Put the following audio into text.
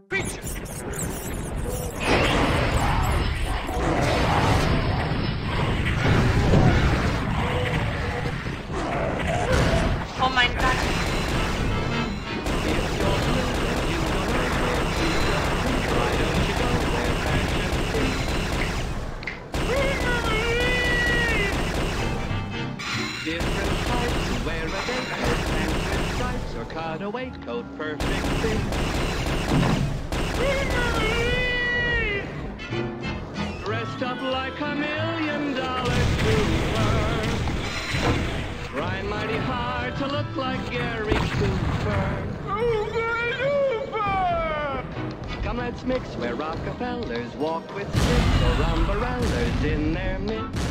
Preacher! Oh mein Gott. Different types wear a day coat, pants with stripes, or cutaway coat, perfect fit. Dressed up like $1 million trooper. Trying mighty hard to look like Gary Cooper. Come, let's mix where Rockefellers walk with sticks or umbrellas in their midst.